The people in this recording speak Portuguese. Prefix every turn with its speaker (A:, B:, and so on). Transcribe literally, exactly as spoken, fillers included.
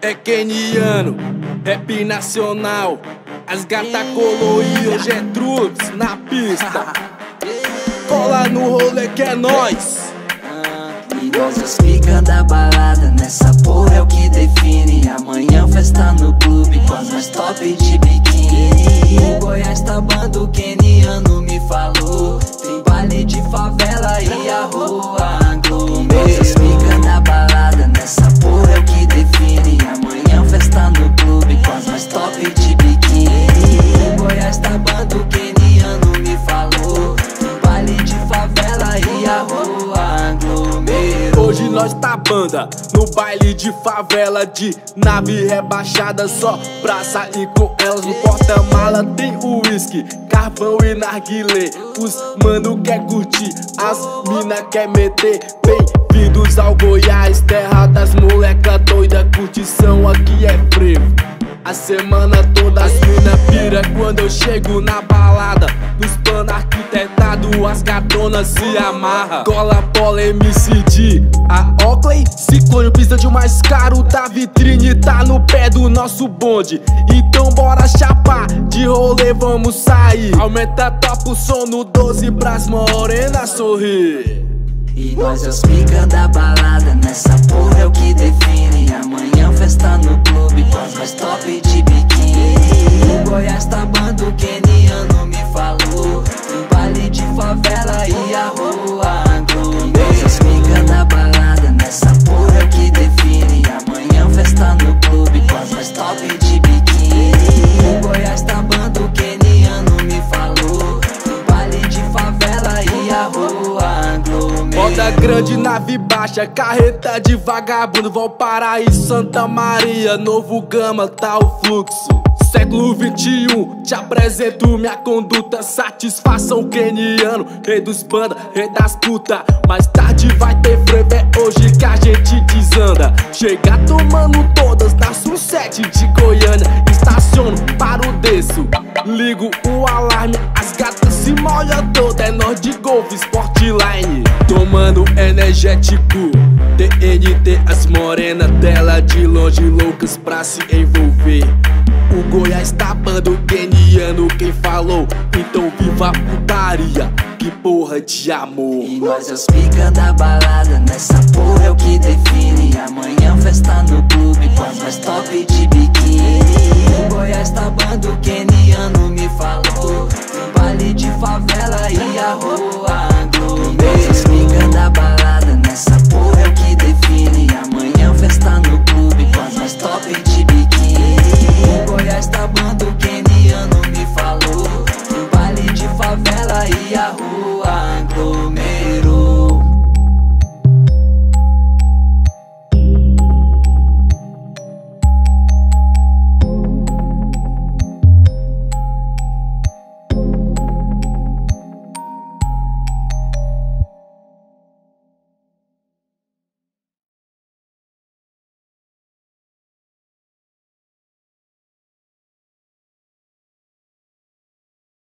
A: É keniano, rap nacional. As gata colou e hoje é truques na pista. Cola no rolê que é nóis.
B: E nós os pica da balada, nessa porra é o que define. Amanhã festa no clube com as mais top de biquíni. O Goiás tá bando, o keniano me falou. Tem baile de favela e a rua anglo. Nós os pica da balada, nessa porra é o que define. Amanhã festa no clube com as mais top de biquíni. O Goiás tá bando, o keniano me falou. Tem baile de favela e a rua anglo.
A: Hoje nós tá banda no baile de favela, de nave rebaixada só pra sair com elas. No porta-mala tem uísque, carvão e narguilé. Os mano quer curtir, as mina quer meter. Bem-vindos ao Goiás, terra das moleca doida. Curtição aqui é frevo, a semana toda as mina pira quando eu chego na balada. Nos planos arquitetados as gatonas se amarra. Cola, Pola, M C D, a Oakley Ciclone, pista de mais caro da vitrine, tá no pé do nosso bonde. Então bora chapar, de rolê vamos sair. Aumenta, topa o som no doze pras morenas sorrir.
B: E nós é os pica da balada, nessa porra é o que define. Amanhã festa no clube com as mais top de biquíni. O Goiás tá bando, o keniano me falou. Tem baile de favela e a rua anglo. E nós é os pica da balada, nessa porra é o que define. Amanhã festa no clube com as mais top de biquíni. O Goiás tá bando, o keniano me falou. Tem baile de favela e a rua anglo.
A: Roda grande, nave baixa, carreta de vagabundo, Valparaíso, Santa Maria, Novo Gama, tá o fluxo. Século vinte e um, te apresento minha conduta. Satisfação keniano, rei dos banda, rei das puta. Mais tarde vai ter frevo, é hoje que a gente desanda. Chega tomando todas na Sunset de Goiânia. Estaciono, paro, desço, ligo o alarme. As gatas se molham toda, é nós de Golf Sportline. Tomando energético, T N T, as morenas dela de longe loucas pra se envolver. O Goiás tá bando, keniano quem falou. Então viva a putaria, que porra de amor.
B: E nós é os pica da balada, nessa porra é o que define. Amanhã festa no clube com as mais top de biquíni. O Goiás tá bando, keniano me falou. Tem baile de favela